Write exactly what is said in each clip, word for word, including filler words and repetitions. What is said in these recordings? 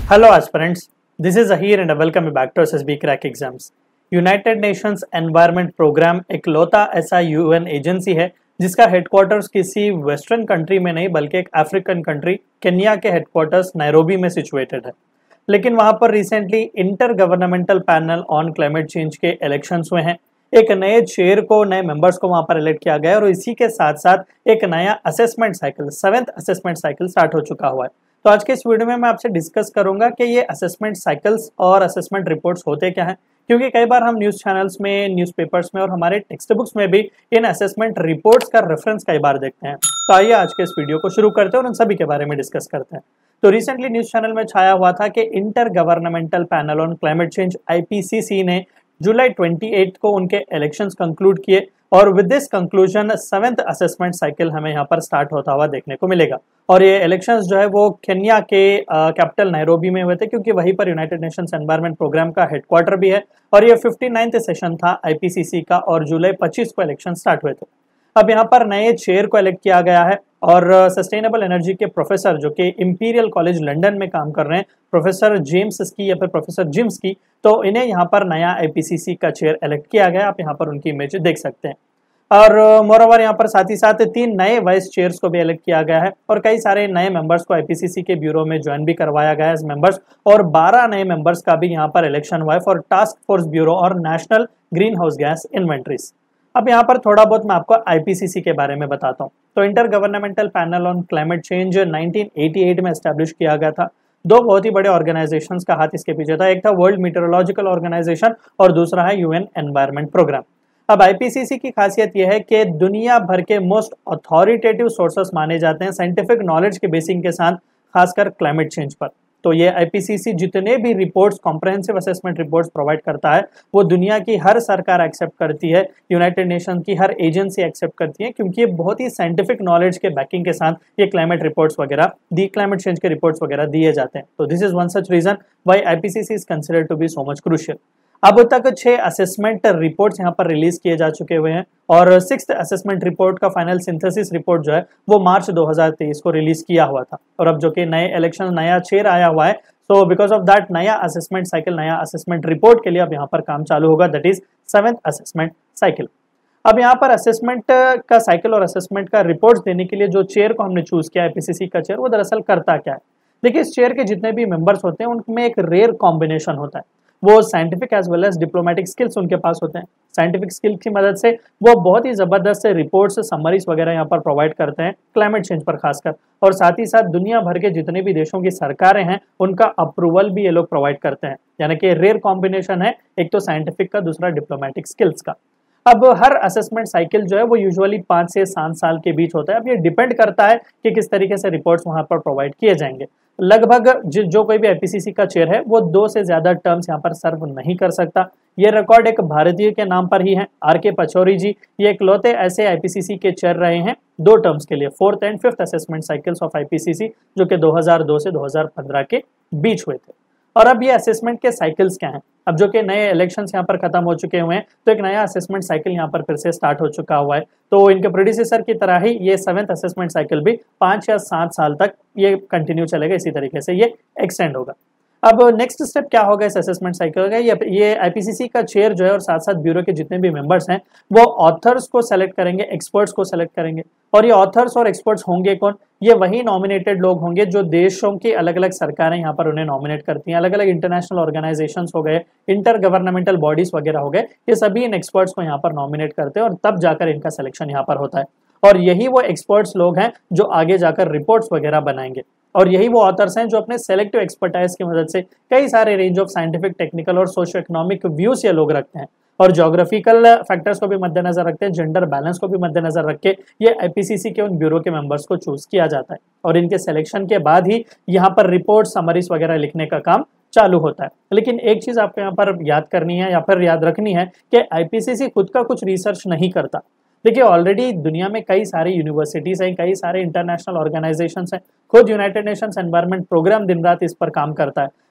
Hello aspirants, this is Zahir and welcome back to S S B Crack Exams. United Nations environment Programme इकलौता ऐसा UN agency है जिसका headquarters किसी western country में नहीं बल्कि एक अफ्रीकन कंट्री केन्या के हेडक्वार्टर्स नैरोबी में सिचुएटेड है। लेकिन वहां पर recently intergovernmental panel on climate change के इलेक्शंस हुए हैं। एक नए चेयर को, नए मेंबर्स को वहां पर इलेक्ट किया गया और इसी के साथ साथ एक नया assessment cycle, seventh assessment cycle start हो चुका हुआ है। तो आज के इस वीडियो में मैं आपसे डिस्कस करूंगा कि ये असेसमेंट साइकिल्स और असेसमेंट रिपोर्ट्स होते क्या हैं, क्योंकि कई बार हम न्यूज़ चैनल्स में, न्यूज़पेपर्स में और हमारे टेक्स्ट बुक्स में भी इन असेसमेंट रिपोर्ट्स का रेफरेंस कई बार देखते हैं। तो आइए आज के इस वीडियो को शुरू करते हैं और उन सभी के बारे में डिस्कस करते हैं। तो रिसेंटली न्यूज़ चैनल में छाया हुआ था कि intergovernmental panel on climate change IPCC ने जुलाई अट्ठाईस को उनके इलेक्शंस कंक्लूड किए और with this conclusion seventh assessment cycle हमें यहाँ पर स्टार्ट होता हुआ देखने को मिलेगा। और ये इलेक्शंस जो है वो केन्या के कैपिटल नैरोबी में हुए थे, क्योंकि वहीं पर यूनाइटेड नेशंस एनवायरनमेंट प्रोग्राम का हेडक्वार्टर भी है और ये फिफ्टी नाइन्थ सेशन था आईपीसीसी का और जुलाई पच्चीस को इलेक्शन स्टार्ट हुए थे। अब यहाँ पर नए चेयर को इलेक्ट किया गया है और सस्टेनेबल एनर्जी के प्रोफेसर जो कि इंपीरियल कॉलेज लंदन में काम कर रहे हैं, प्रोफेसर जेम्स की या फिर प्रोफेसर जिम्स की, तो इन्हें यहाँ पर नया आईपीसीसी का चेयर इलेक्ट किया गया। आप यहाँ पर उनकी इमेज देख सकते हैं। और मोरओवर यहाँ पर साथ ही साथ तीन नए वाइस चेयर्स को भी इलेक्ट किया गया है और कई सारे नए मेंबर्स को आईपीसीसी के ब्यूरो में ज्वाइन भी करवाया गया है एज मेंबर्स, और बारह नए मेंबर्स का भी यहाँ पर इलेक्शन हुआ है फॉर टास्क फोर्स ब्यूरो और national greenhouse gas inventories. अब यहाँ पर थोड़ा बहुत मैं आपको आईपीसीसी के बारे में बताता हूँ। तो intergovernmental panel on climate change nineteen eighty eight में एस्टेब्लिश किया गया था। दो बहुत ही बड़े ऑर्गेनाइजेशंस का हाथ इसके पीछे था, एक था वर्ल्ड मीटरोलॉजिकल ऑर्गेनाइजेशन और दूसरा है यूएन एनवायरनमेंट प्रोग्राम। अब आईपीसीसी की खासियत यह है कि दुनिया भर के मोस्ट अथॉरिटेटिव सोर्सेस माने जाते हैं साइंटिफिक नॉलेज के बेसिंग के साथ, खासकर क्लाइमेट चेंज पर। तो ये आईपीसीसी जितने भी reports, comprehensive assessment reports provide करता है वो दुनिया की हर सरकार एक्सेप्ट करती है, यूनाइटेड नेशन की हर एजेंसी एक्सेप्ट करती है, क्योंकि ये बहुत ही साइंटिफिक नॉलेज के बैकिंग के साथ ये क्लाइमेट रिपोर्ट्स वगैरह दी क्लाइमेट चेंज के रिपोर्ट्स वगैरह दिए जाते हैं। तो this is one such reason why IPCC is considered to be so much crucial. अब तक छह असेसमेंट रिपोर्ट्स यहाँ पर रिलीज किए जा चुके हुए हैं और सिक्स्थ असेसमेंट रिपोर्ट का फाइनल सिंथेसिस रिपोर्ट जो है वो मार्च दो हज़ार तेईस को रिलीज किया हुआ था। और अब जो कि नए इलेक्शन, नया चेयर आया हुआ है, तो बिकॉज ऑफ दैट नया असेसमेंट साइकिल, नया असेसमेंट रिपोर्ट के लिए अब यहाँ पर काम चालू होगा, that is seventh assessment cycle. अब यहाँ पर असेसमेंट का साइकिल और असेसमेंट का रिपोर्ट देने के लिए जो चेयर को हमने चूज किया आईपीसीसी का चेयर, वो दरअसल करता क्या है। देखिए, इस चेयर के जितने भी मेंबर्स होते हैं उनमें एक रेयर कॉम्बिनेशन होता है। वो scientific as well as diplomatic skills उनके पास होते हैं। साइंटिफिक स्किल की मदद से वो बहुत ही जबरदस्त रिपोर्ट्स, समरीज वगैरह यहाँ पर प्रोवाइड करते हैं क्लाइमेट चेंज पर खासकर, और साथ ही साथ दुनिया भर के जितने भी देशों की सरकारें हैं उनका अप्रूवल भी ये लोग प्रोवाइड करते हैं। यानी कि रेयर कॉम्बिनेशन है, एक तो साइंटिफिक का, दूसरा डिप्लोमेटिक स्किल्स का। अब हर असेसमेंट साइकिल जो है वो यूजुअली पाँच से सात साल के बीच होता है। अब ये डिपेंड करता है कि किस तरीके से रिपोर्ट्स वहां पर प्रोवाइड किए जाएंगे। लगभग जो कोई भी आईपीसीसी का चेयर है वो दो से ज्यादा टर्म्स यहाँ पर सर्व नहीं कर सकता। ये रिकॉर्ड एक भारतीय के नाम पर ही है, आर के पचौरी जी। ये इकलौते ऐसे आईपीसीसी के चेयर रहे हैं दो टर्म्स के लिए, fourth and fifth assessment cycles of IPCC, जो कि दो हज़ार दो से दो हज़ार पंद्रह के बीच हुए थे। और अब ये असेसमेंट के साइकिल्स क्या हैं? अब जो कि नए इलेक्शंस यहाँ पर खत्म हो चुके हुए हैं, तो एक नया असेसमेंट साइकिल यहाँ पर फिर से स्टार्ट हो चुका हुआ है। तो इनके प्रेडिसेसर की तरह ही ये सेवेंथ असेसमेंट साइकिल भी पाँच या सात साल तक ये कंटिन्यू चलेगा, इसी तरीके से ये एक्सटेंड होगा। अब नेक्स्ट स्टेप क्या होगा इस असेसमेंट साइकिल का? ये ये आईपीसीसी का चेयर जो है और साथ साथ ब्यूरो के जितने भी मेंबर्स हैं वो ऑथर्स को सेलेक्ट करेंगे, एक्सपर्ट्स को सेलेक्ट करेंगे। और ये ऑथर्स और एक्सपर्ट्स होंगे कौन? ये वही नॉमिनेटेड लोग होंगे जो देशों की अलग अलग सरकारें यहाँ पर उन्हें नॉमिनेट करती हैं। अलग अलग इंटरनेशनल ऑर्गेनाइजेशंस हो गए, इंटर गवर्नमेंटल बॉडीज वगैरह हो गए, ये सभी इन एक्सपर्ट्स को यहाँ पर नॉमिनेट करते हैं और तब जाकर इनका सिलेक्शन यहाँ पर होता है। और यही वो एक्सपर्ट्स लोग हैं जो आगे जाकर रिपोर्ट्स वगैरह बनाएंगे, और यही वो ऑथर्स हैं जो अपने सेलेक्टिव एक्सपर्टाइज की मदद से कई सारे रेंज ऑफ साइंटिफिक, टेक्निकल और सोशियो इकोनॉमिक व्यूज ये लोग रखते हैं और ज्योग्राफिकल फैक्टर्स को भी मद्देनजर रखते हैं, जेंडर बैलेंस को भी मद्देनजर रख के ये आईपीसीसी के उन ब्यूरो के मेंबर्स को चूज किया जाता है। और इनके सिलेक्शन के बाद ही यहाँ पर रिपोर्ट, समरीज वगैरह लिखने का काम चालू होता है। लेकिन एक चीज आपको यहाँ पर याद करनी है या फिर याद रखनी है कि आईपीसीसी खुद का कुछ रिसर्च नहीं करता। देखिए, ऑलरेडी दुनिया में कई सारी यूनिवर्सिटीज हैं, कई सारे इंटरनेशनल ऑर्गेनाइजेशंस हैं, खुद यूनाइटेड नेशंस एनवायरनमेंट प्रोग्राम दिन रात इस पर काम करता है।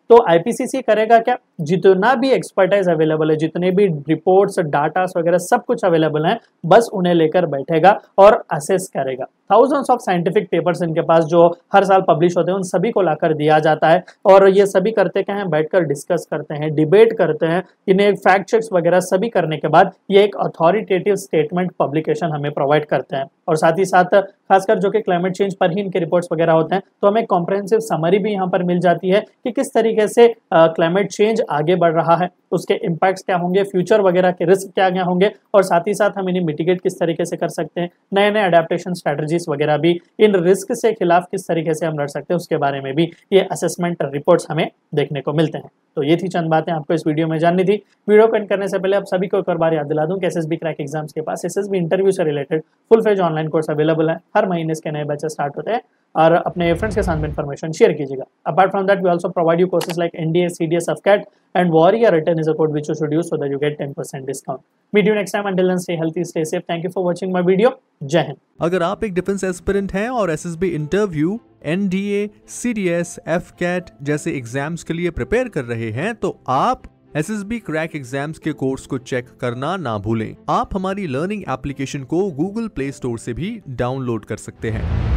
तो आईपीसीसी करेगा क्या, जितना भी एक्सपर्टाइज अवेलेबल है, जितने भी रिपोर्ट्स, डाटास वगैरह सब कुछ अवेलेबल हैं, बस उन्हें लेकर बैठेगा और असेस करेगा। थाउजेंड्स ऑफ साइंटिफिक पेपर्स इनके पास जो हर साल पब्लिश होते हैं, उन सभी को लाकर दिया जाता है और ये सभी करते क्या हैं, बैठकर डिस्कस करते हैं, डिबेट करते हैं, इन्हें फैक्ट चेक्स वगैरह सभी करने के बाद ये एक अथॉरिटेटिव स्टेटमेंट पब्लिकेशन हमें प्रोवाइड करते हैं। और साथ ही साथ खासकर जो कि क्लाइमेट चेंज पर ही इनके रिपोर्ट्स वगैरह होते हैं, तो हमें कॉम्प्रिहेंसिव समरी भी यहाँ पर मिल जाती है कि किस तरीके से क्लाइमेट चेंज आगे बढ़ रहा है, उसके इम्पैक्ट्स क्या होंगे, फ्यूचर वगैरह के रिस्क क्या क्या होंगे, और साथ ही साथ हम इन्हें मिटिगेट किस तरीके से कर सकते हैं, नए नए अडेप्टेशन स्ट्रेटजीज वगैरह भी, इन रिस्क से खिलाफ किस तरीके से हम लड़ सकते हैं, उसके बारे में भी ये असेसमेंट रिपोर्ट्स हमें देखने को मिलते हैं। तो ये थी चंद बातें आपको इस वीडियो में जाननी थी। वीडियो को एंड करने से पहले आप सभी को एक और बार याद दिला दूं कि एसएसबी क्रैक एग्जाम्स के पास एसएसबी इंटरव्यू से related full phase online course available है। हर महीने इसके नए बैचेस स्टार्ट होते हैं और अपने फ्रेंड्स के साथ में इन्फॉर्मेशन शेयर कीजिएगा। Apart from that we also provide you courses like NDA, CDS, AFCAT and Warrior written is a code which you should use so that you get ten percent discount. Meet you next time. Until then, stay healthy, stay safe. Thank you for watching my video. जय हिंद। अगर आप एक defence aspirant हैं और SSB interview, NDA, CDS, AFCAT जैसे exams के लिए prepare कर रहे हैं, तो आप एसएसबी क्रैक एग्जाम्स के कोर्स को चेक करना ना भूलें। आप हमारी लर्निंग एप्लीकेशन को गूगल प्ले स्टोर से भी डाउनलोड कर सकते हैं।